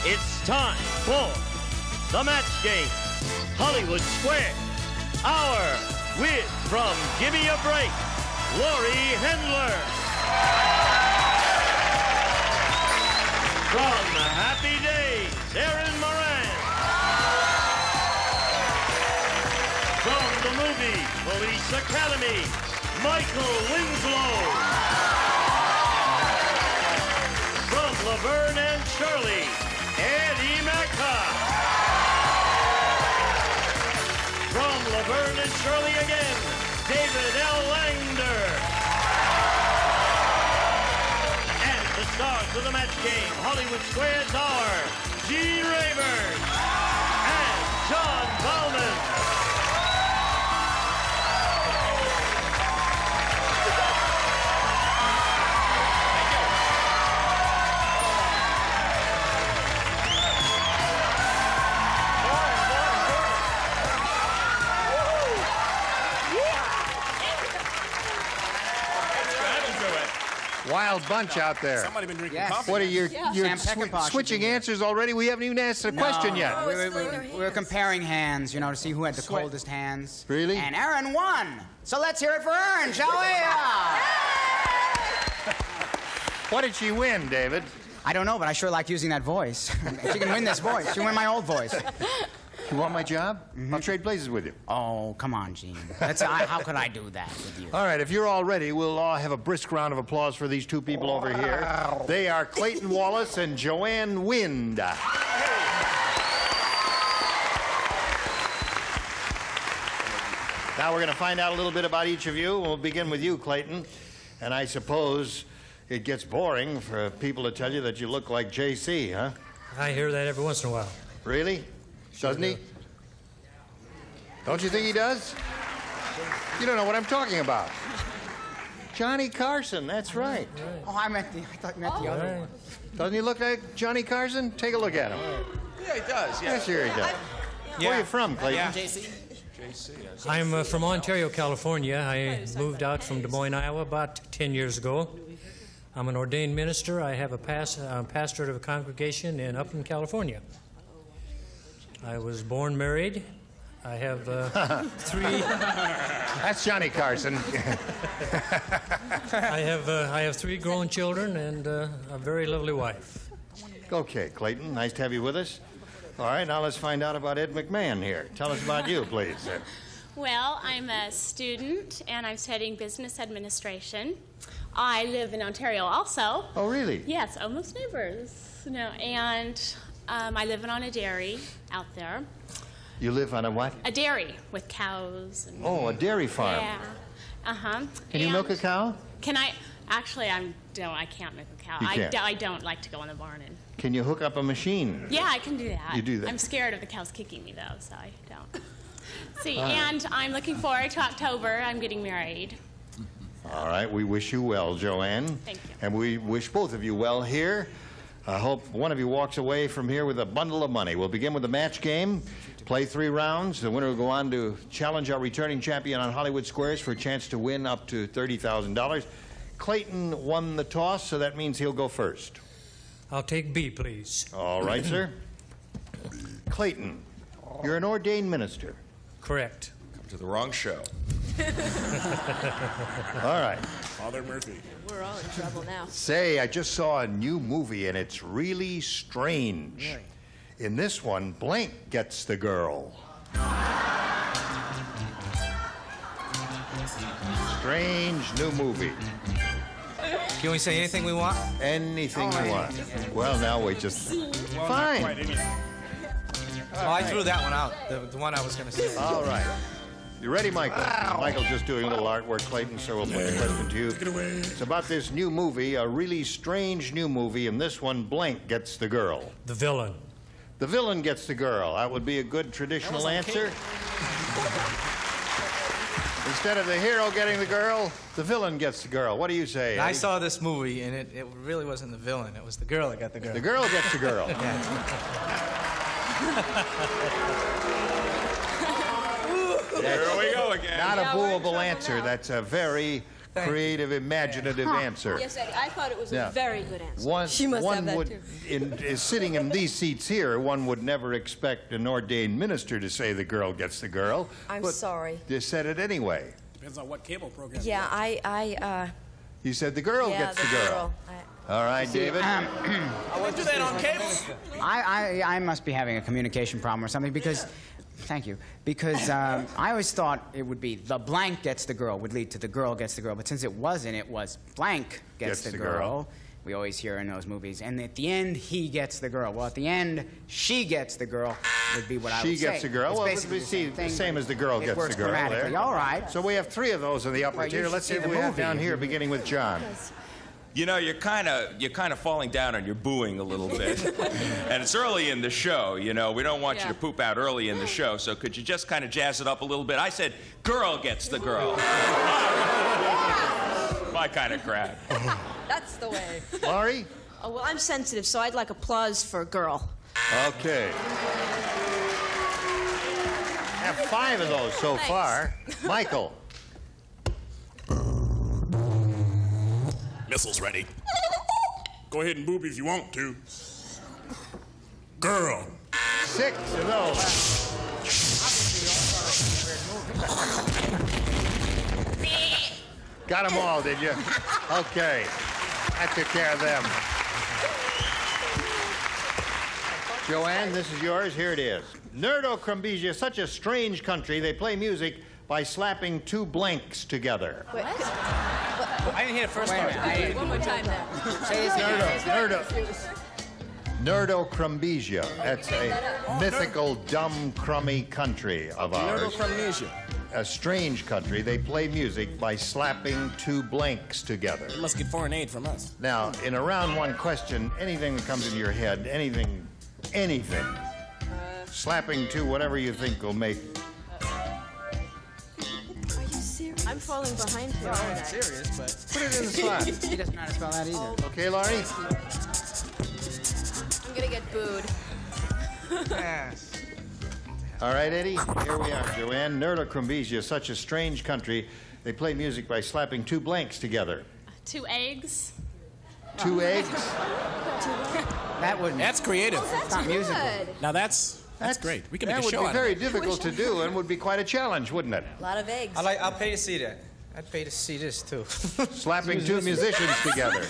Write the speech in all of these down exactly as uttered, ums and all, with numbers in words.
It's time for the match game. Hollywood Square. Our win from Gimme a Break, Lori Hendler. From Happy Days, Erin Moran. From the movie Police Academy, Michael Winslow. From Laverne and Shirley, Eddie Mecca. From Laverne and Shirley again, David L. Langder. And the stars of the match game, Hollywood Squares are G. Rayburn and John Bowman. Wild bunch out there. Somebody been drinking Yes. coffee. What are you Yeah. you're Sam swi- Peckinpah switching should be answers already? We haven't even asked the question yet. We, we, we, we were comparing hands, you know, to see who had the Sweat. coldest hands. Really? And Erin won. So let's hear it for Erin, shall we? What did she win, David? I don't know, but I sure like using that voice. She can win this voice. She can win my old voice. You want my job? I'll trade places with you. Oh, come on, Gene. That's, I, how could I do that with you? All right, if you're all ready, we'll all have a brisk round of applause for these two people over here. They are Clayton Wallace and Joanne Wind. Now we're going to find out a little bit about each of you. We'll begin with you, Clayton. And I suppose it gets boring for people to tell you that you look like J C, huh? I hear that every once in a while. Really? Doesn't he? Don't you think he does? You don't know what I'm talking about. Johnny Carson, that's right. Oh, I meant the, I thought you meant the other one. Doesn't he look like Johnny Carson? Take a look at him. Yeah, he does. Yeah. Yes, sure he does. Where are you from, Clayton? Yeah. J C? I'm uh, from Ontario, California. I moved out from Des Moines, Iowa about ten years ago. I'm an ordained minister. I have a pas uh, pastorate of a congregation in Upland, California. I was born married. I have uh, three. That's Johnny Carson. I have uh, I have three grown children and uh, a very lovely wife. Okay, Clayton, nice to have you with us. All right, now let's find out about Ed McMahon here. Tell us about you, please. Well, I'm a student and I'm studying business administration. I live in Ontario also. Oh, really? Yes, almost neighbors. No, and um, I live on a dairy out there. You live on a what? A dairy with cows. And, Oh, a dairy farm. yeah. Uh-huh. Can you And milk a cow? Can I? Actually, I don't. I can't milk a cow. You I, can't? do, I don't like to go in the barn and. Can you hook up a machine? Yeah, I can do that. You do that. I'm scared of the cows kicking me though, so I don't. See, All right. and I'm looking forward to October. I'm getting married. All right, we wish you well, Joanne. Thank you. And we wish both of you well here. I hope one of you walks away from here with a bundle of money. We'll begin with the match game. Play three rounds. The winner will go on to challenge our returning champion on Hollywood Squares for a chance to win up to thirty thousand dollars. Clayton won the toss, so that means he'll go first. I'll take B, please. All right, sir. Clayton, you're an ordained minister. Correct. Come to the wrong show. All right. Father Murphy. We're all in trouble now. Say, I just saw a new movie, and it's really strange. Really? In this one, blank gets the girl. Strange new movie. Can we say anything we want? Anything you want. Well, now we just... Well, Fine. Not quite, any- Oh, I threw that one out. The, the one I was going to say. All right. You ready, Michael? Michael's just doing a little artwork, Clayton, so we'll put the question to you. Take it away. It's about this new movie, a really strange new movie, and this one, blank gets the girl. The villain. The villain gets the girl. That would be a good traditional answer. Instead of the hero getting the girl, the villain gets the girl. What do you say? I Eddie? saw this movie, and it, it really wasn't the villain. It was the girl that got the girl. The girl gets the girl. Here we go again. Not a Yeah, we're in booable trouble answer. now. That's a very creative, imaginative answer. Yes, Eddie, I thought it was Yeah. a very good answer. One, She must one have that would, too. in, is sitting in these seats here, one would never expect an ordained minister to say the girl gets the girl. I'm but sorry. You said it anyway. Depends on what cable program. Yeah, I, I, uh, You said the girl yeah, gets the, the girl. girl. I, All right, David. I wouldn't do that on cable. I, I, I must be having a communication problem or something because, thank you, because um, I always thought it would be the blank gets the girl would lead to the girl gets the girl, but since it wasn't, it was blank gets, Gets the, the girl. girl. We always hear in those movies. And at the end, he gets the girl. Well, at the end, she gets the girl would be what I She would say. gets the girl. It's well, basically we the see same thing, the same but as the girl it gets works the girl. grammatically. There. All right. So we have three of those in the upper Well, you tier. should Let's see see if the we have movie. down here, beginning with John. You know, you're kind of you're kind of falling down and you're booing a little bit, and it's early in the show. You know, we don't want Yeah. you to poop out early in the show. So could you just kind of jazz it up a little bit? I said, "Girl gets the girl." My kind of crowd. that's the way. Laurie? Oh, well, I'm sensitive, so I'd like applause for girl. Okay. Have five of those so Thanks. far. Michael? Missiles ready. Go ahead and boob if you want to. Girl. Six of those. Got them all, did you? Okay. I took care of them. Joanne, this is yours. Here it is. Nerdo-Crumbesia is such a strange country. They play music by slapping two blanks together. Wait, I didn't hear the first Wait a part. minute. I didn't- one more time then. Say this again. Nerdo, nerdo, Nerdo-Crumbesia. That's a mythical, dumb, crummy country of ours. Nerdo-Crumbesia. A strange country. They play music by slapping two blanks together. You must get foreign aid from us. Now, in a round one question, anything that comes into your head, anything, anything, slapping two, whatever you think will make. Are you serious? I'm falling behind here, aren't I? Serious, but Put it in the slot. He doesn't know how to spell that either. Okay, Laurie? I'm gonna get booed. All right, Eddie, here we are. Joanne, Nerdo-Crumbesia is such a strange country. They play music by slapping two blanks together. Two eggs. Two eggs? That wouldn't. That's creative. That's not musical. good. Now that's that's great. We can make That a would show be out of very it. difficult to do and would be quite a challenge, wouldn't it? A lot of eggs. I like. I'll pay to see that. I'd pay to see this too. Slapping two musicians together.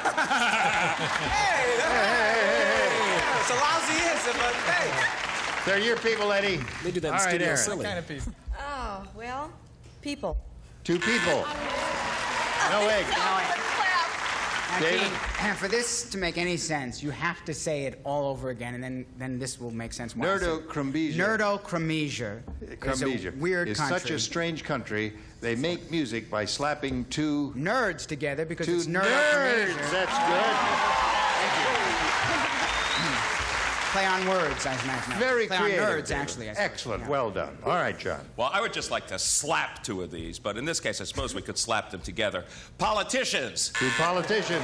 It's a lousy answer, but hey. They're your people, Eddie. They do that in All right, Studio Aaron. Silly. Kind of people. Oh, well, people. Two people. No egg. Now, David? Gene, for this to make any sense, you have to say it all over again, and then, then this will make sense. why I said it. Nerdo-Crumbesia. Nerdo-Crumbesia is a Crumbesia weird is country. such a strange country. They make music by slapping two Nerds together because two it's nerds. Nerdo-Crumbesia. That's good. Play on words, as a matter of fact. Very Play creative. on nerds, David. actually. I suppose. Excellent. Yeah. Well done. All right, John. Well, I would just like to slap two of these, but in this case, I suppose we could slap them together. Politicians. Two politicians.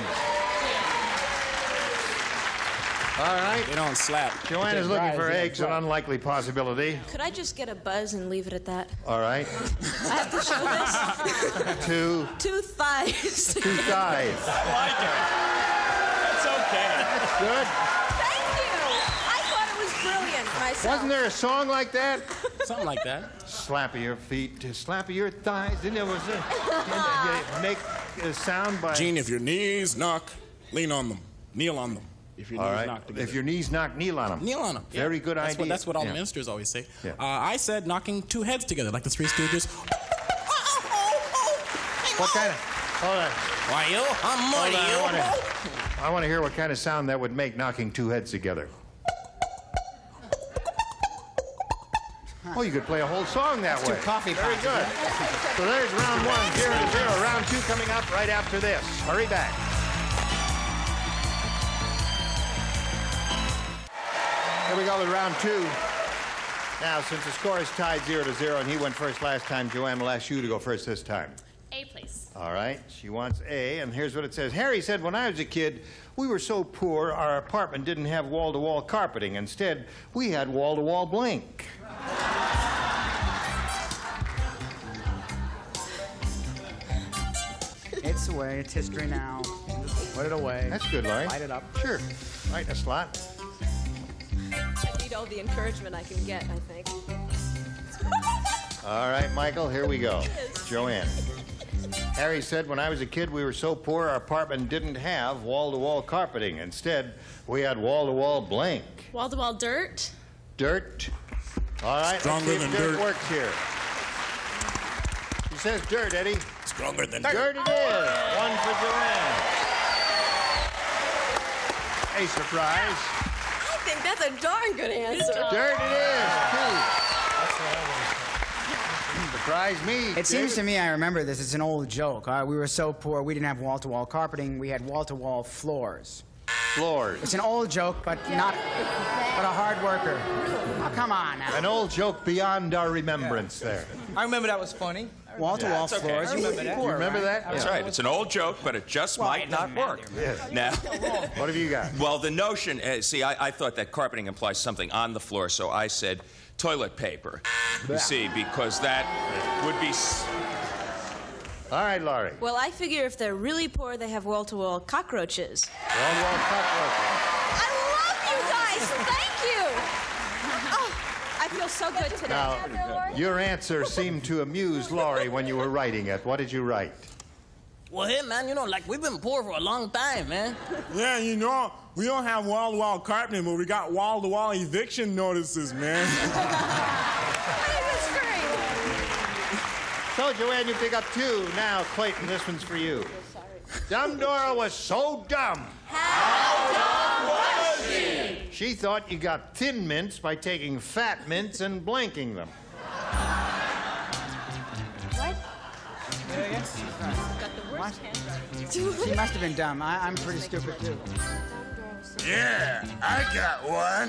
All right. They don't slap. Joanne is looking for eggs, an unlikely possibility. Could I just get a buzz and leave it at that? All right. I have to show this. Two, Two thighs. two thighs. I like it. That's okay. That's good. Thank you. I thought it was brilliant myself. Wasn't there a song like that? Something like that. Slap of your feet to slap of your thighs. And there was a, make a sound by. Gene, if your knees knock, lean on them. Kneel on them. If your All knees right. knock together. If your knees knock, kneel on them. Kneel on them. Very good that's idea. What, that's what all Yeah. the ministers always say. Yeah. Uh, I said knocking two heads together, like the Three Stooges. What kind of? Hold on. Why you? I'm Hold money. on. I want to. I want to hear what kind of sound that would make knocking two heads together. Oh, you could play a whole song that way. two coffee Very pots, good. So there's round one, zero to zero. Round two coming up right after this. Hurry back. Here we go with round two. Now, since the score is tied zero to zero and he went first last time, Joanne will ask you to go first this time. A, please. All right, she wants A, and here's what it says. Harry said, when I was a kid, we were so poor our apartment didn't have wall-to-wall carpeting. Instead, we had wall-to-wall blank. this away. It's history now. Just put it away. That's good, Laurie. Light it up. Sure. Right in a slot. I need all the encouragement I can get, I think. All right, Michael, here we go. Joanne. Harry said, when I was a kid, we were so poor our apartment didn't have wall-to-wall carpeting. Instead, we had wall-to-wall blank. Wall-to-wall dirt. Dirt. All right, Stronger let's see if than dirt, dirt. works here. She says dirt, Eddie. Stronger than Dirt it is. One for Joanne. A surprise. I think that's a darn good answer. Dirt it is. Two. Surprise me. It seems to me, I remember this, it's an old joke. Uh, we were so poor, we didn't have wall-to-wall carpeting, we had wall-to-wall floors. Floors. It's an old joke, but not, but a hard worker. Oh, come on now. An old joke beyond our remembrance there. I remember that was funny. Wall-to-wall Yeah, it's okay. floors. I You remember that. poor, You remember right? that? That's Yeah. right. It's an old joke, but it just Well, might it not doesn't matter. work. Yes. Now, What have you got? well, the notion, uh, see, I, I thought that carpeting implies something on the floor, so I said toilet paper. You see, because that would be. S- All right, Laurie. Well, I figure if they're really poor, they have wall-to-wall cockroaches. Wall-to-wall cockroaches. I love you guys! Thank you! Oh, I feel so good today. Now, your answer seemed to amuse Laurie when you were writing it. What did you write? Well, hey, man, you know, like, we've been poor for a long time, man. Yeah, you know, we don't have wall-to-wall carpeting, but we got wall-to-wall eviction notices, man. That's great. So, Joanne, you pick up two. Now, Clayton, this one's for you. Dumb Dora was so dumb. How dumb was she? She thought you got thin mints by taking fat mints and blanking them. What? What? She must have been dumb. I, I'm pretty stupid, too. Yeah, I got one.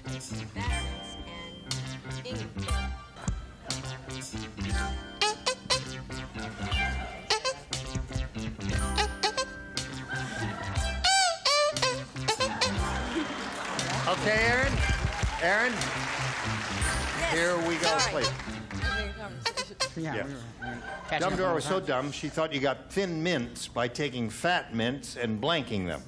Okay, Aaron? Aaron? Here we go, Sorry. Clayton. Yeah, Yeah. we were, we were catching Dumb up Dora all was the so time. dumb, she thought you got thin mints by taking fat mints and blanking them.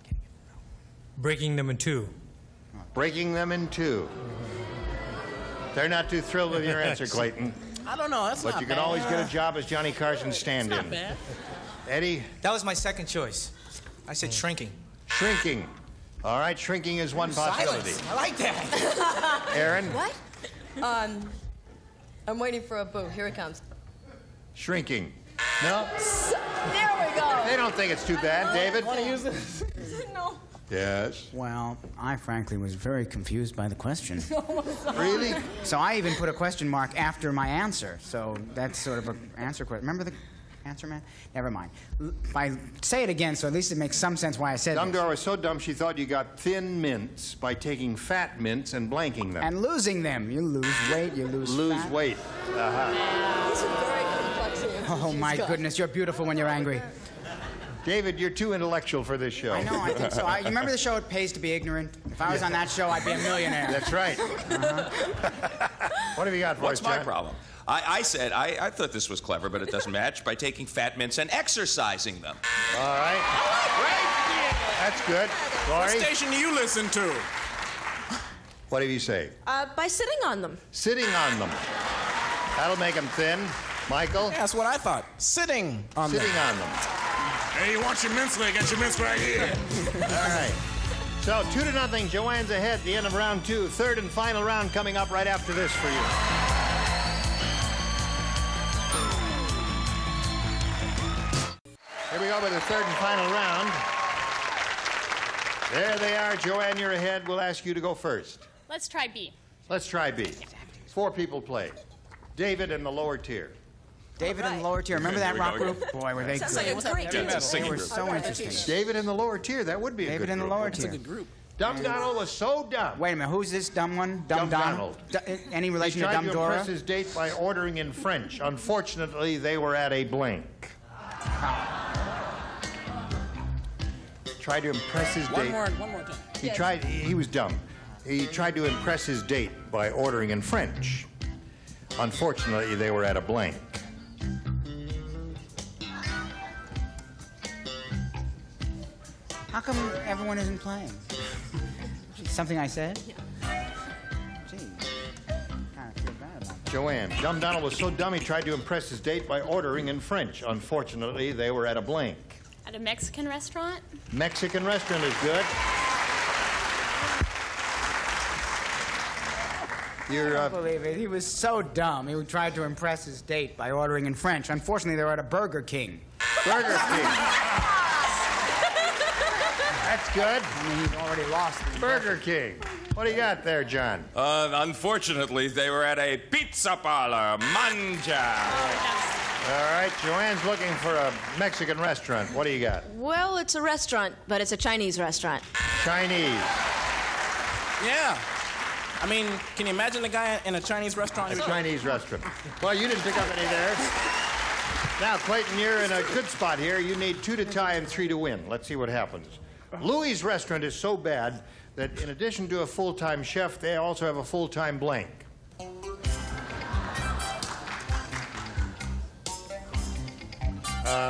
Breaking them in two. Breaking them in two. They're not too thrilled with your answer, Clayton. I don't know, that's But not you can bad. always get a job as Johnny Carson's stand-in. Not bad. Eddie? That was my second choice. I said shrinking. Shrinking. All right, shrinking is one possibility. Silence. I like that. Aaron? What? Um, I'm waiting for a boo. Here it comes. Shrinking. No? There we go. They don't think it's too bad. David? Want to use this? No. Yes. Well, I frankly was very confused by the question. Really? So I even put a question mark after my answer. So that's sort of an answer question. Remember the answer, man? Never mind. L- If I say it again, so at least it makes some sense why I said Dumb this. Dora was so dumb she thought you got thin mints by taking fat mints and blanking them. And losing them. You lose weight, you lose Lose fat. weight. Uh-huh. These are very complex answers. Oh, she's my got. goodness, you're beautiful when you're angry. David, you're too intellectual for this show. I know, I think so. I, you remember the show It Pays to Be Ignorant? If I was on that show, I'd be a millionaire. That's right. What have you got for What's us, my John? problem? I, I said, I, I thought this was clever, but it doesn't match, by taking fat mints and exercising them. All right. That's good. What Laurie, station do you listen to? what do you say? Uh, by sitting on them. Sitting on them. That'll make them thin. Michael? Yeah, that's what I thought. Sitting on Sitting them. on them. Hey, you want your mints? Leg? Get your mints right here. All right. So, two to nothing. Joanne's ahead at the end of round two. Third and final round coming up right after this for you. Here we go with the third and final round. There they are. Joanne, you're ahead. We'll ask you to go first. Let's try B. Let's try B. Four people play. David in the lower tier. David in the lower tier. Remember Here that we rock go again. group? Boy, were they Sounds good. like a What's that? great Yeah, team. it's a They singing were group. so interesting. David in the lower tier. That would be a David good in the group. lower It's a tier. good group. Dumb Donald was so dumb. Wait a minute, who's this dumb one? Dumb, Dumb Donald? D- any He relation to tried Dumb to Dora? impress his date by ordering in French. Unfortunately, they were at a blank. Tried to impress his One date. more, one more time. He tried. He was dumb. He tried to impress his date by ordering in French. Unfortunately, they were at a blank. How come everyone isn't playing? Something I said? Gee, kind of feel bad about that. Joanne, Dumb Donald was so dumb he tried to impress his date by ordering in French. Unfortunately, they were at a blank. At a Mexican restaurant? Mexican restaurant is good. You're, I uh, don't believe it. He was so dumb. He tried to impress his date by ordering in French. Unfortunately, they were at a Burger King. Burger King. That's good. I mean, he's already lost. Burger King. What do you got there, John? Uh, unfortunately, they were at a pizza parlor. Manja. All right, Joanne's looking for a Mexican restaurant. What do you got? Well, it's a restaurant, but it's a Chinese restaurant. Chinese. Yeah. I mean, can you imagine the guy in a Chinese restaurant? A Chinese restaurant. Well, you didn't pick up any there. Now, Clayton, you're in a good spot here. You need two to tie and three to win. Let's see what happens. Louis' restaurant is so bad that in addition to a full-time chef, they also have a full-time blank. Uh,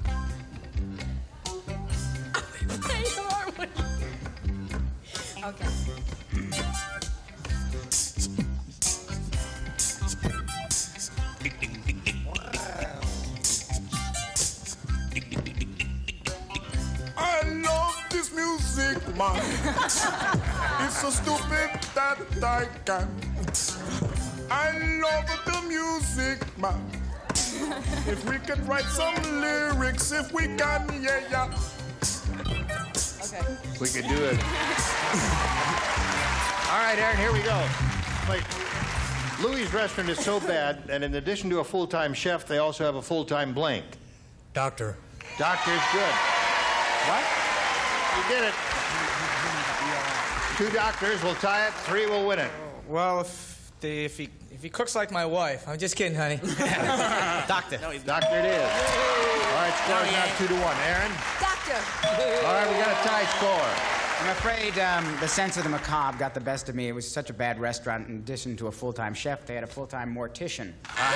Okay. I love this music, man. It's so stupid that I can. I love the music, man. If we could write some lyrics, if we can, yeah, yeah. Okay. we could do it. All right, Aaron, here we go. Wait. Louis' restaurant is so bad, and in addition to a full-time chef, they also have a full-time blank. Doctor. Doctor's good. What? You did it. Two doctors will tie it, three will win it. Well, if, the, if he if he cooks like my wife, I'm just kidding, honey. Doctor. No, he's Doctor it is. All right, score's Oh, yeah. now two to one. Aaron? Doctor. All right, we got a tie score. I'm afraid um, the sense of the macabre got the best of me. It was such a bad restaurant. In addition to a full-time chef, they had a full-time mortician.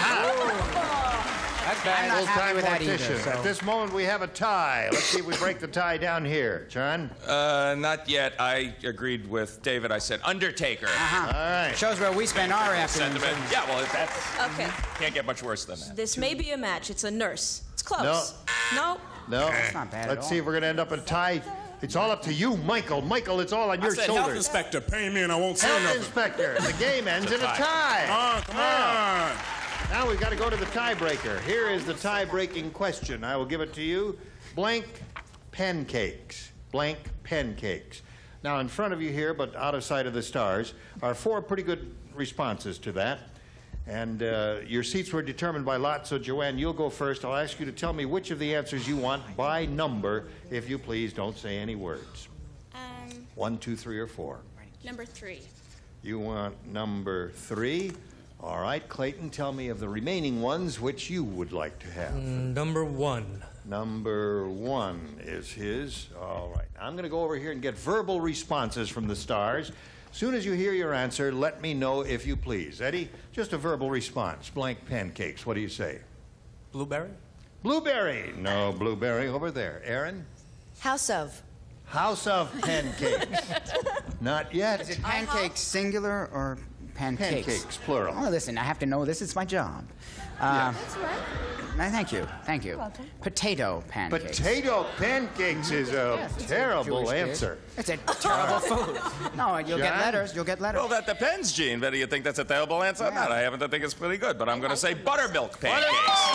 That's I'm not happy Full-time with that either, mortician. so- At this moment, we have a tie. Let's see if we break the tie down here. John? Uh, not yet. I agreed with David. I said Undertaker. Uh-huh. All right. Shows where we spend our afternoons. Sentiment. Yeah, well, that's Okay. can't get much worse than that. This may be a match. It's a nurse. It's close. No. No. That's not bad at Let's all. see if we're going to end up in a tie. It's all up to you, Michael. Michael, it's all on I your said health shoulders. inspector, pay me and I won't say Health nothing. inspector. The game ends in a tie. Oh, come on. Now we've got to go to the tiebreaker. Here is the tie-breaking question. I will give it to you. Blank pancakes. Blank pancakes. Now, in front of you here, but out of sight of the stars, are four pretty good responses to that. And uh, your seats were determined by lot, so Joanne, you'll go first. I'll ask you to tell me which of the answers you want by number. If you please, don't say any words. Um, One, two, three, or four. number three. You want number three. All right, Clayton, tell me of the remaining ones which you would like to have. Mm, number one. Number one is his. All right. I'm going to go over here and get verbal responses from the stars. Soon as you hear your answer, let me know if you please. Eddie, just a verbal response. Blank pancakes. What do you say? Blueberry? Blueberry. No, blueberry over there. Aaron? House of. House of pancakes. Not yet. Is it pancakes singular or pancakes? Pancakes, plural. Oh, listen, I have to know this. It's my job. Uh, That's right. no, thank you. Thank you. welcome. Potato pancakes. Potato pancakes is a Yes, it's a terrible Jewish dish. answer. It's a terrible food. No, you'll get John? letters. You'll get letters. Well, that depends, Gene. Whether you think that's a terrible answer or not. I happen to think it's pretty good, but I'm going to say buttermilk pancakes.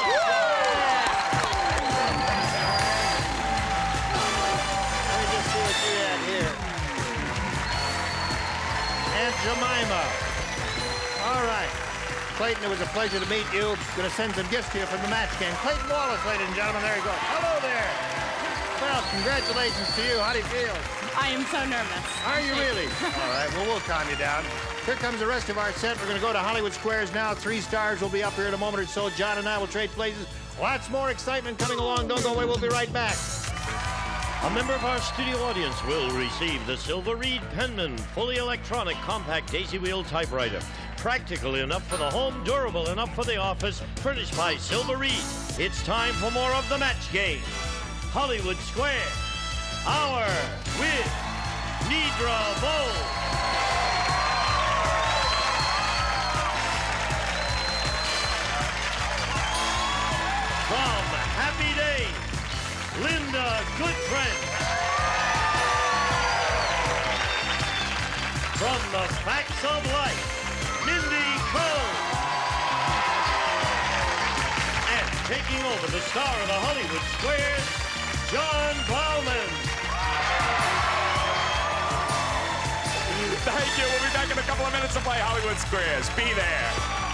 Let me just see what you had here. Aunt Jemima. All right. Clayton, it was a pleasure to meet you. Going to send some gifts to you from the match game. Clayton Wallace, ladies and gentlemen. There you go. Hello there. Well, congratulations to you. How do you feel? I am so nervous. Are you really? All right. Well, we'll calm you down. Here comes the rest of our set. We're going to go to Hollywood Squares now. Three stars will be up here in a moment or so. John and I will trade places. Lots more excitement coming along. Don't go away. We'll be right back. A member of our studio audience will receive the Silver Reed Penman fully electronic compact daisy wheel typewriter. Practical enough for the home, durable enough for the office, furnished by Silver Reed. It's time for more of the match game. Hollywood Square. Our with Nidra Bowl. From Happy Days, Linda Goodfriend. From the Facts of Life, Mindy Cohn. And taking over the star of the Hollywood Squares, John Bauman. Thank you. We'll be back in a couple of minutes to play Hollywood Squares. Be there.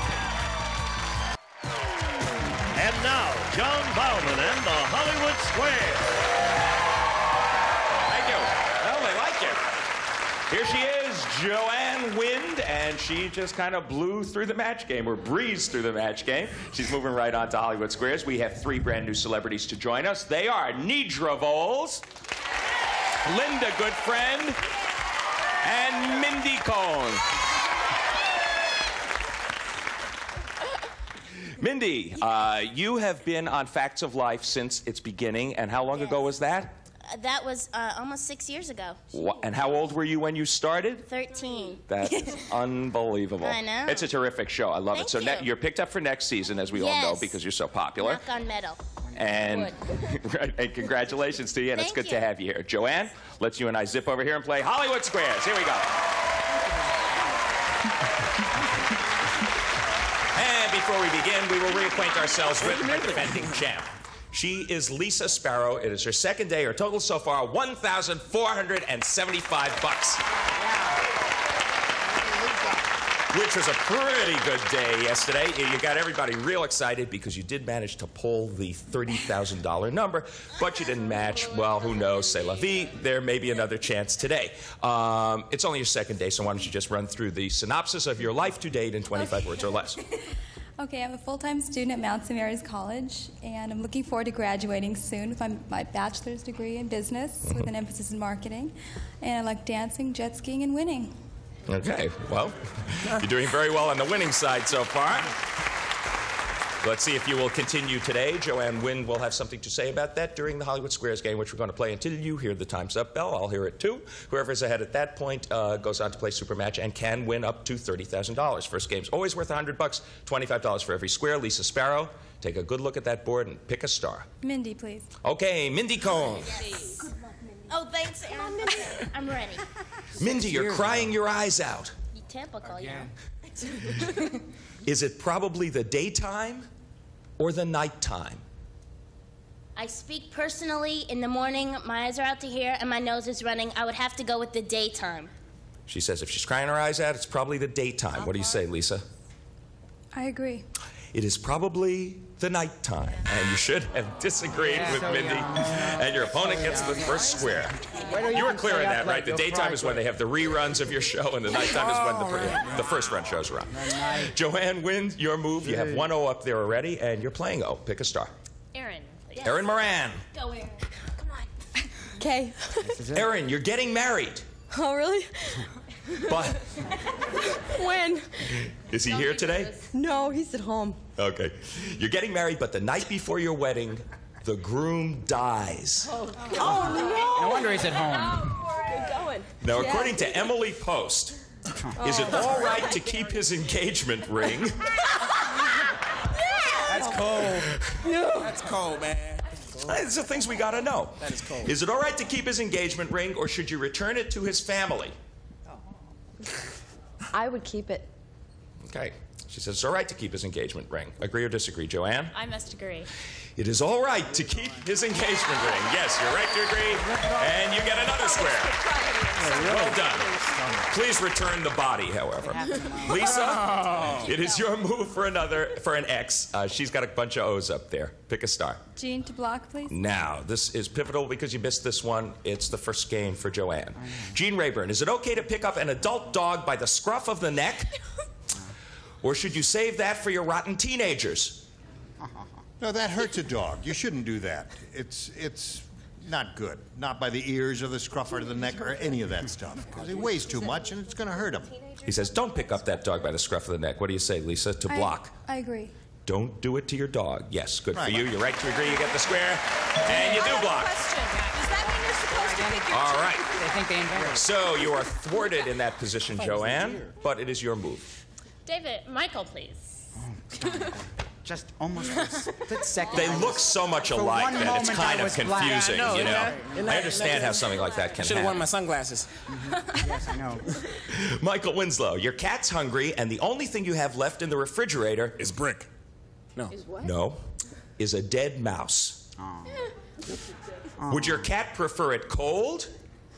And now, John Bauman and the Hollywood Squares. Thank you. Well, they like it. Here she is, Joanne Wind, and she just kind of blew through the match game, or breezed through the match game. She's moving right on to Hollywood Squares. We have three brand new celebrities to join us. They are Nidra Voles, Linda Goodfriend, and Mindy Cohn. Mindy, uh, you have been on Facts of Life since its beginning, and how long Yes. ago was that? Uh, that was uh, almost six years ago. Wha- And how old were you when you started? thirteen. That's unbelievable. I know. It's a terrific show. I love Thank it. So ne- you. you're picked up for next season, as we all know, Yes. because you're so popular. Knock on metal. And, right, and congratulations to you, and it's Thank good to you. have you here. Joanne, let's you and I zip over here and play Hollywood Squares. Here we go. And before we begin, we will reacquaint ourselves with our defending champ. She is Lisa Sparrow. It is her second day. Her total so far, one thousand four hundred seventy-five bucks. Which was a pretty good day yesterday. You got everybody real excited because you did manage to pull the thirty thousand dollar number, but you didn't match. Well, who knows? C'est la vie. There may be another chance today. Um, it's only your second day, so why don't you just run through the synopsis of your life to date in twenty-five Okay. words or less. Okay, I'm a full-time student at Mount Saint Mary's College, and I'm looking forward to graduating soon with my, my bachelor's degree in business with an emphasis in marketing. And I like dancing, jet skiing, and winning. Okay, well, you're doing very well on the winning side so far. Let's see if you will continue today. Joanne Wind will have something to say about that during the Hollywood Squares game, which we're going to play until you hear the Time's Up bell. I'll hear it too. Whoever's ahead at that point uh, goes on to play Supermatch and can win up to thirty thousand dollars. First game's always worth one hundred bucks, twenty-five dollars for every square. Lisa Sparrow, take a good look at that board and pick a star. Mindy, please. Okay, Mindy Cohn. Oh, thanks, Aaron. Okay, I'm ready. Mindy, you're crying your eyes out. Typical, yeah. Is it probably the daytime or the nighttime? I speak personally. In the morning, my eyes are out to here and my nose is running. I would have to go with the daytime. She says if she's crying her eyes out, it's probably the daytime. What do you say, Lisa? I agree. It is probably the nighttime. And you should have disagreed with Mindy. And your opponent gets the first square. You were clear on that, right? The daytime is when they have the reruns of your show, and the nighttime is when the, the first run shows are on. Joanne Wind, your move. You have one oh up there already, and you're playing O. Pick a star. Aaron. Erin Moran. Go, Aaron. Come on. Okay. Erin, you're getting married. Oh, really? But When? is he here today? No, he's at home. Okay. You're getting married, but the night before your wedding, the groom dies. Oh, no. No wonder he's at home. Good going. Now, according to Emily Post, is it all right to keep his engagement ring? That's cold. No. That's cold, man. These are things we gotta know. That is cold. Is it all right to keep his engagement ring, or should you return it to his family? I would keep it. Okay. She says it's all right to keep his engagement ring. Agree or disagree, Joanne? I must agree. It is all right to keep his engagement ring. Yes, you're right to agree. And you get another square. Well done. Please return the body, however. Lisa, it is your move for another, for an X. Uh, she's got a bunch of O's up there. Pick a star. Jean to block, please. Now, this is pivotal because you missed this one. It's the first game for Joanne. Gene Rayburn, is it okay to pick up an adult dog by the scruff of the neck? Or should you save that for your rotten teenagers? No, that hurts a dog. You shouldn't do that. It's it's not good. Not by the ears or the scruff or the neck or any of that stuff. Because it weighs too much and it's going to hurt him. He says, don't pick up that dog by the scruff of the neck. What do you say, Lisa? To I- block. I agree. Don't do it to your dog. Yes, good Right. for you. You're right to agree. You get the square. And you do block. Question. Does that mean you're supposed to All right. They think they invented it. So you are thwarted in that position, Joanne, but it is your move. David, Michael, please. Just almost for a split second. They I look was- so much for alike one that it's moment kind I of was black. confusing, Yeah, I know, you know. isn't that- isn't I that- understand how something like that can Should have worn happen. my sunglasses. Yes, I know. Michael Winslow, your cat's hungry, and the only thing you have left in the refrigerator Is brick. No. no, is a dead mouse. Would your cat prefer it cold?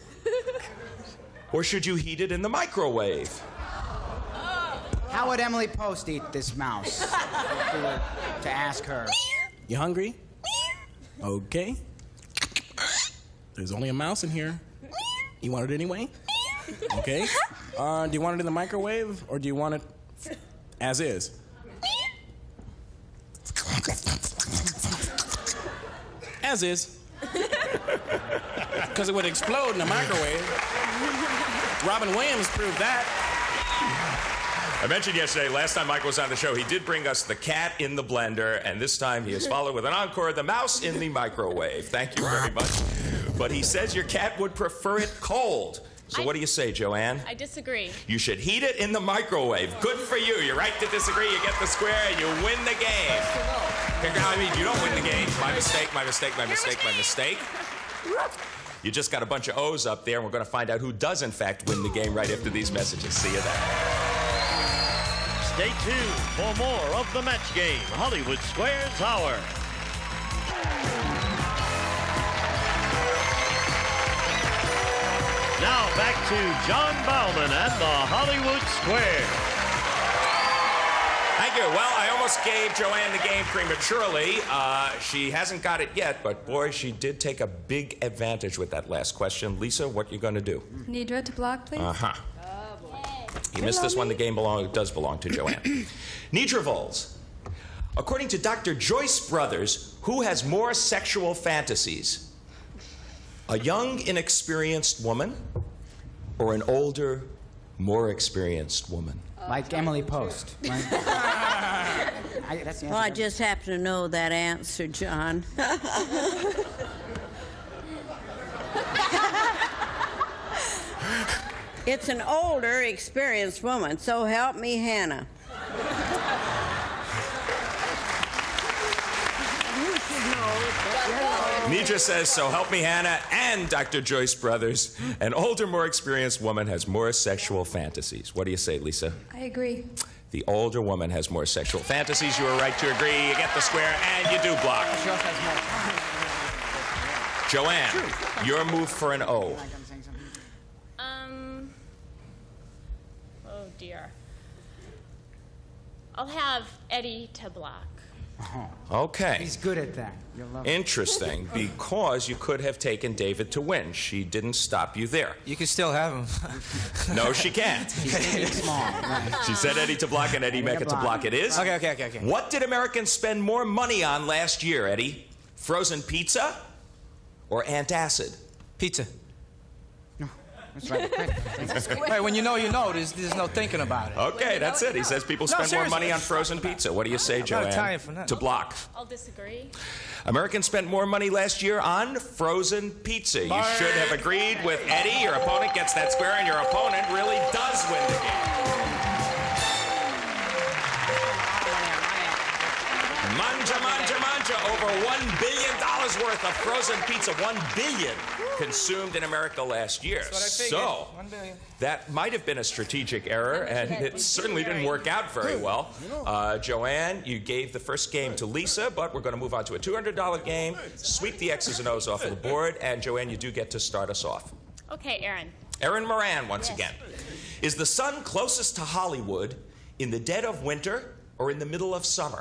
Or should you heat it in the microwave? How would Emily Post eat this mouse? If we were to ask her. You hungry? Okay. There's only a mouse in here. You want it anyway? Okay. Uh, do you want it in the microwave or do you want it as is? As is. Because it would explode in the microwave. Robin Williams proved that. I mentioned yesterday, last time Mike was on the show, he did bring us the cat in the blender, and this time he has followed with an encore, the mouse in the microwave. Thank you very much. But he says your cat would prefer it cold. So I- what do you say, Joanne? I disagree. You should heat it in the microwave. Good for you. You're right to disagree. You get the square and you win the game. I mean, you don't win the game. My mistake, my mistake, my mistake, my mistake. You just got a bunch of O's up there, and we're going to find out who does, in fact, win the game right after these messages. See you then. Stay tuned for more of the match game, Hollywood Squares Hour. Now back to John Bauman and the Hollywood Square. Thank you. Well, I almost gave Joanne the game prematurely. Uh, she hasn't got it yet, but boy, she did take a big advantage with that last question. Lisa, what you going to do? Nidra to block, please. Uh-huh. You missed this one. The game belong, does belong to Joanne. Nidra Vols. According to Doctor Joyce Brothers, who has more sexual fantasies? A young, inexperienced woman or an older, more experienced woman? Like Emily Post. Right? I, that's the Well, I answer. just happen to know that answer, John. It's an older, experienced woman, so help me, Hannah. Nidra says, so help me, Hannah, and Doctor Joyce Brothers. An older, more experienced woman has more sexual fantasies. What do you say, Lisa? I agree. The older woman has more sexual fantasies. You are right to agree. You get the square, and you do block. She also has more. Joanne, your move for an O. Um. Oh dear. I'll have Eddie to block. Okay. He's good at that. You'll love it. Interesting, because you could have taken David to win. She didn't stop you there. You can still have him. No, she can't. He's thinking small. Right. She said Eddie to block, and Eddie Eddie Mecca to to block. block it is. Okay, okay, okay, okay. What did Americans spend more money on last year, Eddie? Frozen pizza or antacid? Pizza. That's right. Hey, when you know, you know. There's, there's no thinking about it. Okay, that's it. He says people No, spend more seriously. money on frozen pizza. What do you say, not Joanne? Italian for nothing. To block. I'll disagree. Americans spent more money last year on frozen pizza. You should have agreed with Eddie. Your opponent gets that square, and your opponent really does win the game. Manja, manja, manja. Over one billion dollars worth of frozen pizza. One billion consumed in America last year. That's what I figured. So, One billion. that might have been a strategic error, and it certainly didn't work out very well. Uh, Joanne, you gave the first game to Lisa, but we're going to move on to a two hundred dollar game. Sweep the X's and O's off of the board, and Joanne, you do get to start us off. Okay, Aaron. Erin Moran, once again. Is the sun closest to Hollywood in the dead of winter or in the middle of summer?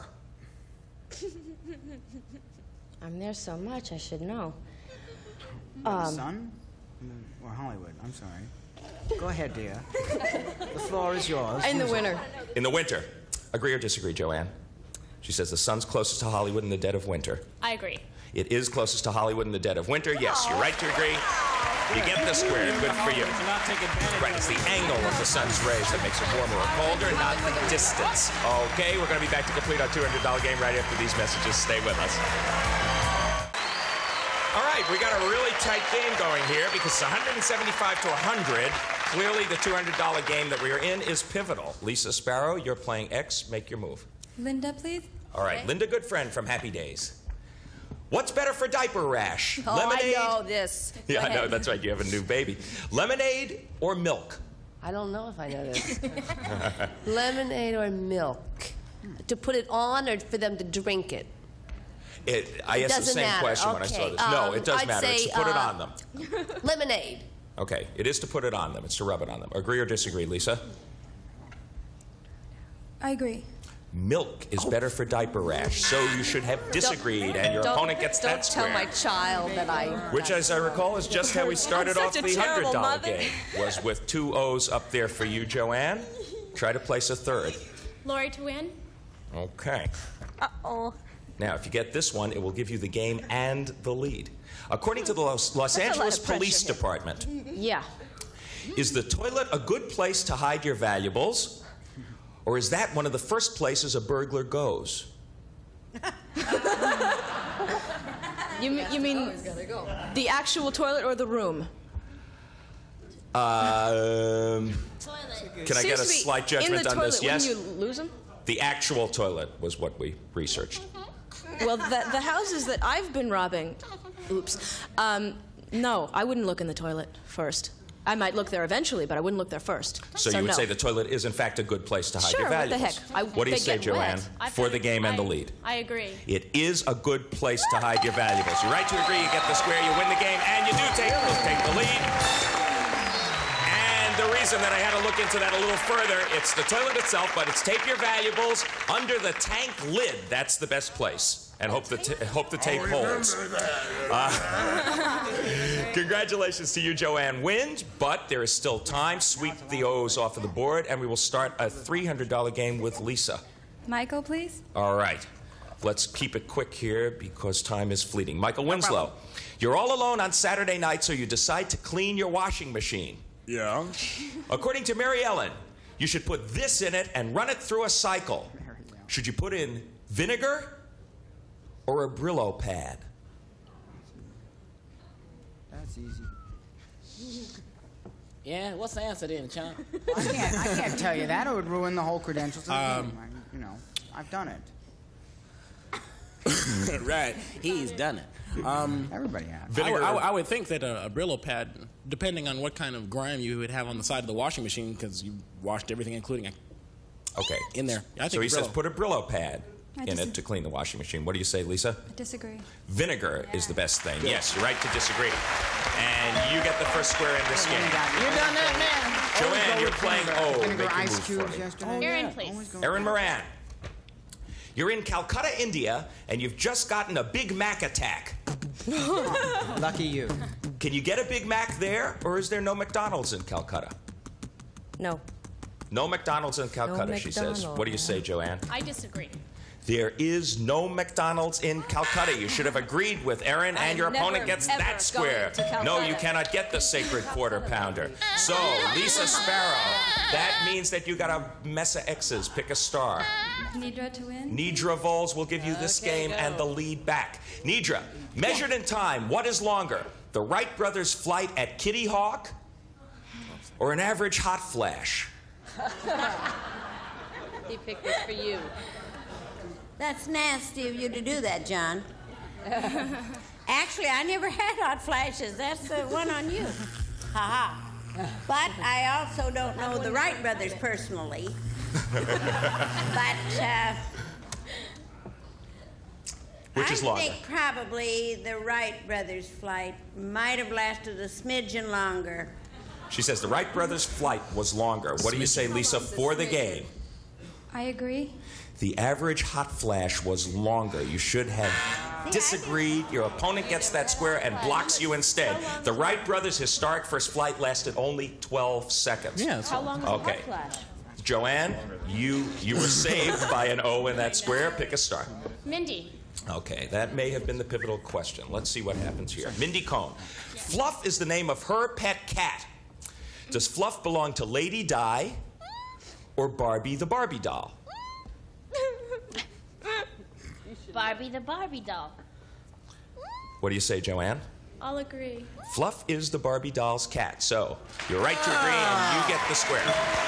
I'm there so much, I should know. The Um, Sun? Or Hollywood? I'm sorry. Go ahead, dear. The floor is yours. In the Who's- winter. In the winter. Agree or disagree, Joanne? She says the sun's closest to Hollywood in the dead of winter. I agree. It is closest to Hollywood in the dead of winter. Yes, you're right to agree. You get the square. Good for you. Right, it's the angle of the sun's rays that makes it warmer or colder, not the distance. Okay, we're going to be back to complete our two hundred dollar game right after these messages. Stay with us. All right. right, we got a really tight game going here because it's one hundred seventy-five to one hundred. Clearly, the two hundred dollar game that we are in is pivotal. Lisa Sparrow, you're playing X. Make your move. Linda, please. All right, Okay. Linda Goodfriend from Happy Days. What's better for diaper rash? Oh, Lemonade? I know this. Go Yeah, I know, ahead. that's right. You have a new baby. Lemonade or milk? I don't know if I know this. Lemonade or milk? To put it on or for them to drink it? It, I It asked the doesn't same matter. question when I saw Okay. this. No, Um, it does I'd matter. It's say, to put it uh, on them. Lemonade. Okay, it is to put it on them. It's to rub it on them. Agree or disagree, Lisa? I agree. Milk is better for diaper rash, so you should have disagreed, and your Don't- opponent gets don't that square. tell my child that I... Which, as I recall, is just how we started I'm off such a the terrible one hundred dollar mother. game. Was with two O's up there for you, Joanne. Try to place a third. Lori to win. Okay. Uh-oh. Now, if you get this one, it will give you the game and the lead. According to the Los, Los That's a lot Angeles of pressure Police here. Department, Yeah. is the toilet a good place to hide your valuables, or is that one of the first places a burglar goes? You, m- you mean the actual toilet or the room? Um, can I get a Seems to be slight in judgment the on toilet, this? Yes? Wouldn't you lose them? The actual toilet was what we researched. Well, the, the houses that I've been robbing, oops, um, no, I wouldn't look in the toilet first. I might look there eventually, but I wouldn't look there first. So, you would no. say the toilet is, in fact, a good place to hide Sure, your what the valuables. heck? I- what do you they say, get Joanne, wet. I've for got the it. game and I- the lead? I agree. It is a good place to hide your valuables. You're right to agree. You get the square, you win the game, and you do take, take the lead. And the reason that I had to look into that a little further, it's the toilet itself, but it's tape your valuables under the tank lid. That's the best place. And hope the, t hope the tape holds. Uh, congratulations to you, Joanne wins, but there is still time. Sweep the O's off of the board, and we will start a three hundred dollar game with Lisa. Michael, please. All right. Let's keep it quick here because time is fleeting. Michael Winslow, you're all alone on Saturday night, so you decide to clean your washing machine. Yeah. According to Mary Ellen, you should put this in it and run it through a cycle. Should you put in vinegar or a Brillo pad? That's easy. Yeah, what's the answer then, Chon? I can't, I can't tell you that. It would ruin the whole credentials of the Um, game. I, you know, I've done it. Right, he's done it. Um, Everybody has. I, would- I would- I would think that a, a Brillo pad, depending on what kind of grime you would have on the side of the washing machine, because you washed everything, including a, Okay. in there. I think So he says Brillo. put a Brillo pad I in it disagree. to clean the washing machine. What do you say, Lisa? I disagree. Vinegar is the best thing. Yes, you're right to disagree. And you get the first square in this game. You done that, man? Joanne, you're playing O. Vinegar Make your ice move for cubes me. yesterday. Aaron, please. Erin Moran. You're in Calcutta, India, and you've just gotten a Big Mac attack. Lucky you. Can you get a Big Mac there, or is there no McDonald's in Calcutta? No. No McDonald's in Calcutta, she says. McDonald's. What do you say, Joanne? I disagree. There is no McDonald's in Calcutta. You should have agreed with Erin, and your I'm opponent never, gets ever that square. going to No, you Calcutta. cannot get the sacred quarter pounder. So, Lisa Sparrow, that means that you got a mess of X's. Pick a star. Nidra to win. Nidra Vols will give you this Okay, game go. and the lead back. Nidra, measured in time, what is longer? The Wright brothers' flight at Kitty Hawk or an average hot flash? He picked this for you. That's nasty of you to do that, John. Actually, I never had hot flashes. That's the one on you. Ha ha. But I also don't know the Wright brothers personally. But uh, Which I is longer? think probably the Wright brothers' flight might have lasted a smidgen longer. She says the Wright brothers' flight was longer. What do you say, Lisa, for the game? I agree. The average hot flash was longer. You should have disagreed. Your opponent gets that square and blocks you instead. The Wright brothers' historic first flight lasted only twelve seconds. Yeah, that's How long was Okay. the hot flash? Joanne, you you were saved by an O in that square. Pick a star. Mindy. Okay, that may have been the pivotal question. Let's see what happens here. Mindy Cohn. Fluff is the name of her pet cat. Does Fluff belong to Lady Di or Barbie the Barbie doll? Barbie the Barbie doll. What do you say, Joanne? I'll agree. Fluff is the Barbie doll's cat, so you're right to agree and you get the square.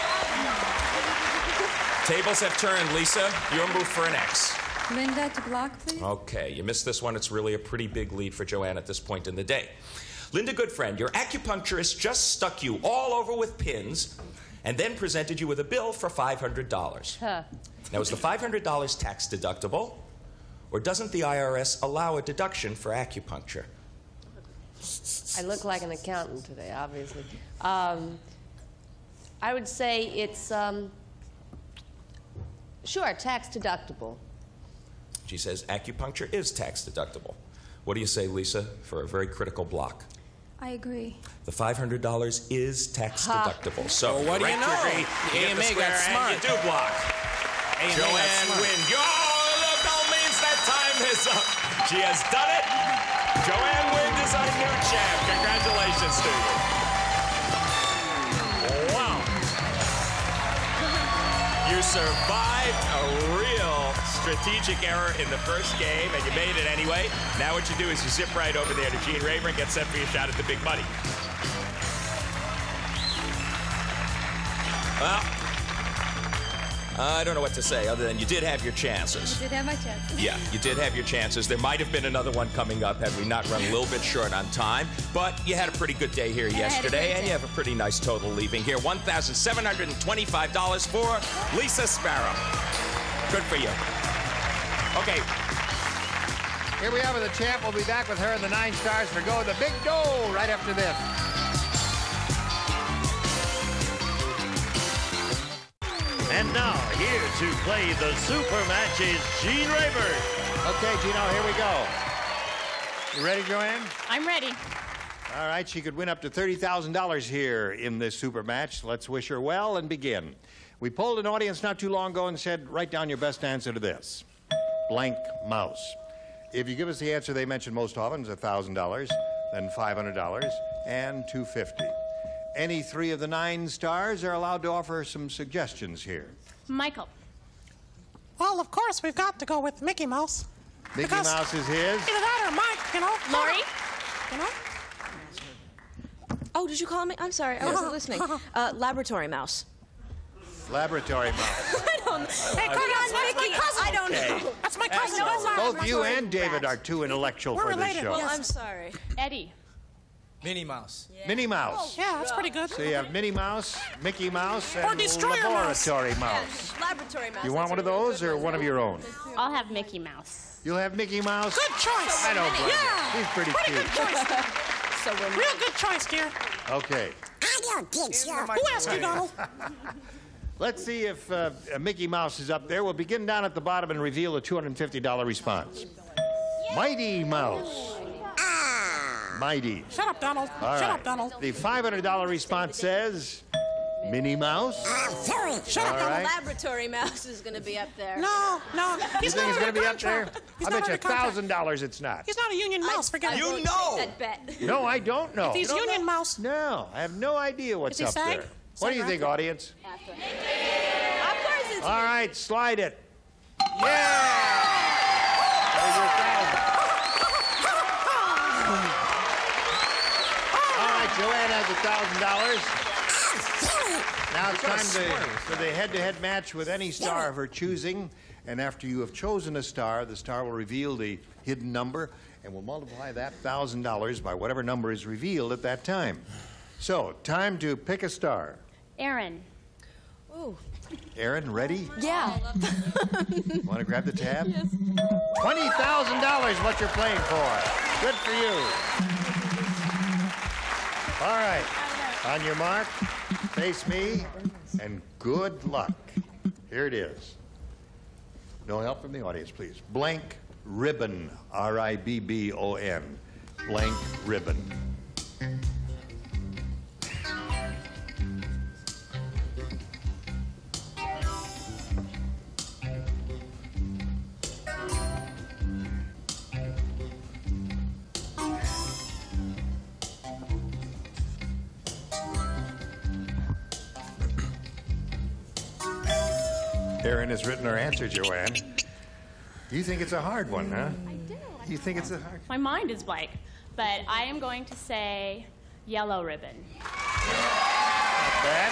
Tables have turned, Lisa. Your move for an X. Linda to block, please. Okay, you missed this one. It's really a pretty big lead for Joanne at this point in the day. Linda Goodfriend, your acupuncturist just stuck you all over with pins and then presented you with a bill for five hundred dollars. Huh. Now, is the five hundred dollars tax deductible, or doesn't the I R S allow a deduction for acupuncture? I look like an accountant today, obviously. Um, I would say it's, um, sure, tax deductible. She says acupuncture is tax deductible. What do you say, Lisa, for a very critical block? I agree. The five hundred dollars is tax Ha. deductible. So, Well, what do right you know? to agree, The you A M A get the square got smart. and you do block. A M A got Joanne smart. Wynn. Yo, look, that means that time is up. She has done it. Joanne Wynn is our new champ. Congratulations to you. Wow. You survived a real strategic error in the first game, and you made it anyway. Now what you do is you zip right over there to Gene Raver and get set for your shot at the big money. Well, I don't know what to say other than you did have your chances. I did have my chance. Yeah, you did have your chances. There might have been another one coming up had we not run a little bit short on time. But you had a pretty good day here I had a yesterday, great and you day. have a pretty nice total leaving here. one thousand seven hundred twenty-five dollars for Lisa Sparrow. Good for you. Okay, Here we have the champ. We'll be back with her and the nine stars for Go the Big Dough right after this. And now, here to play the super match is Gene Rayburn. Okay, Gino, here we go. You ready, Joanne? I'm ready. All right, she could win up to thirty thousand dollars here in this super match. Let's wish her well and begin. We polled an audience not too long ago and said, write down your best answer to this. Blank mouse. If you give us the answer they mentioned most often, it's one thousand dollars, then five hundred dollars, and two hundred fifty dollars. Any three of the nine stars are allowed to offer some suggestions here. Michael. Well, of course, we've got to go with Mickey Mouse. Mickey Because Mouse is his. Either that or Mike, you know. Lori? You know? Oh, did you call me? I'm sorry, I wasn't listening. Uh, laboratory mouse. Laboratory mouse. I don't know. Hey, Come Curtis, on, that's my Mickey. cousin. I don't Okay. know. That's my cousin. That's my Both you laboratory and David rat. are too intellectual We're for this related, show. Well, yes. I'm sorry. Eddie. Minnie Mouse. Minnie Mouse. Yeah, that's pretty good. So you have Minnie Mouse, Mickey Mouse, Or and Destroyer Mouse. Laboratory Mouse. Laboratory mouse. You want one of those or one of your own? I'll have Mickey Mouse. You'll have Mickey Mouse? Good choice. I don't blame you. Yeah. She's pretty Pretty cute. good choice. So we're Real good choice, dear. Okay. I don't think so. Who asked you, Donald? Let's see if uh, Mickey Mouse is up there. We'll begin down at the bottom and reveal a two hundred fifty dollars response. Mighty Mouse. Mighty. Shut up, Donald. All Shut right. up, Donald. The five hundred dollars response says Minnie Mouse. Sorry. Shut All up, right. Donald. Laboratory mouse is going to be up there. No, no. You He's think not it's under going to be up there? contract. He's I not bet you under contract. one thousand dollars it's not. He's not a union mouse. Forget it. You know. That bet. No, I don't know. If he's union mouse. No, I have no idea what's Is he up SAG? there. What do you SAG think, after? audience? Of course it's All right, slide it. Yeah! There's your thousand. All right, Joanne has a thousand dollars. Now it's time to, for the head-to-head match with any star of her choosing. And after you have chosen a star, the star will reveal the hidden number, and we'll multiply that thousand dollars by whatever number is revealed at that time. So, time to pick a star. Aaron. Ooh. Aaron, ready? Yeah. Want to grab the tab? Yes. twenty thousand dollars what you're playing for. Good for you. All right. On your mark, face me, and good luck. Here it is. No help from the audience, please. Blank ribbon. R I B B O N. Blank ribbon. Erin has written her answer, Joanne. You think it's a hard one, huh? I do. You think it's a hard... My mind is blank. but I am going to say Yellow Ribbon. Not bad.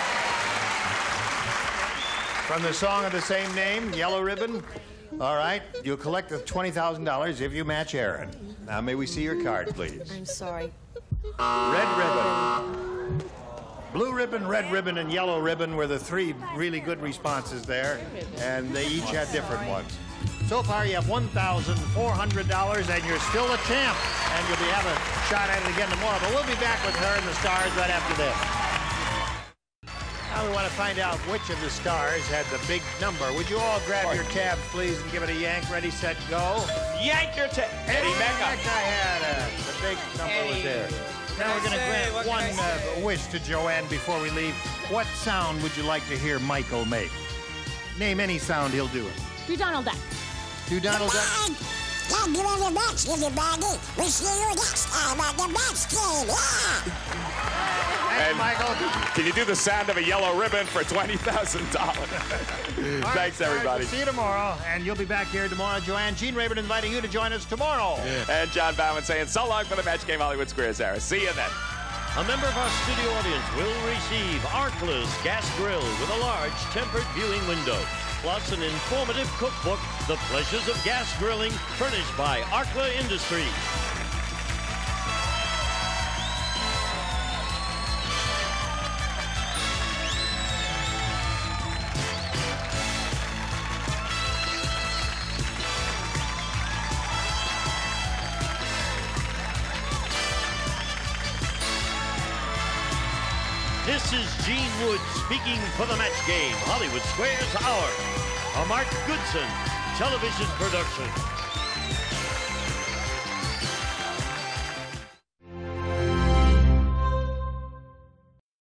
From the song of the same name, Yellow Ribbon. All right, you'll collect the twenty thousand dollars if you match Aaron. Now, may we see your card, please? I'm sorry. Red ribbon. Blue ribbon, red ribbon, and yellow ribbon were the three really good responses there, and they each had different ones. So far, you have one thousand four hundred dollars, and you're still a champ, and you'll be having a shot at it again tomorrow, but we'll be back with her and the stars right after this. Now we want to find out which of the stars had the big number. Would you all grab your tabs, please, and give it a yank? Ready, set, go. Yank your tab. Eddie Mecca. Mecca had it. The big number was there. Now we're going to grant one uh, wish to Joanne before we leave. What sound would you like to hear Michael make? Name any sound, he'll do it. Do Donald Duck. Do Donald Duck? Don't give me the match, everybody. We see you next time at the match game. Yeah! And Michael, can you do the sound of a yellow ribbon for twenty thousand dollars? Thanks, everybody. We'll see you tomorrow, and you'll be back here tomorrow. Joanne, Gene Rayburn inviting you to join us tomorrow. And John Bauman saying so long for the match game, Hollywood Squares era. See you then. A member of our studio audience will receive Arkla's gas grill with a large tempered viewing window, plus an informative cookbook, The Pleasures of Gas Grilling, furnished by Arkla Industries. This is Gene Wood speaking for the match game, Hollywood Squares Hour, a Mark Goodson television production.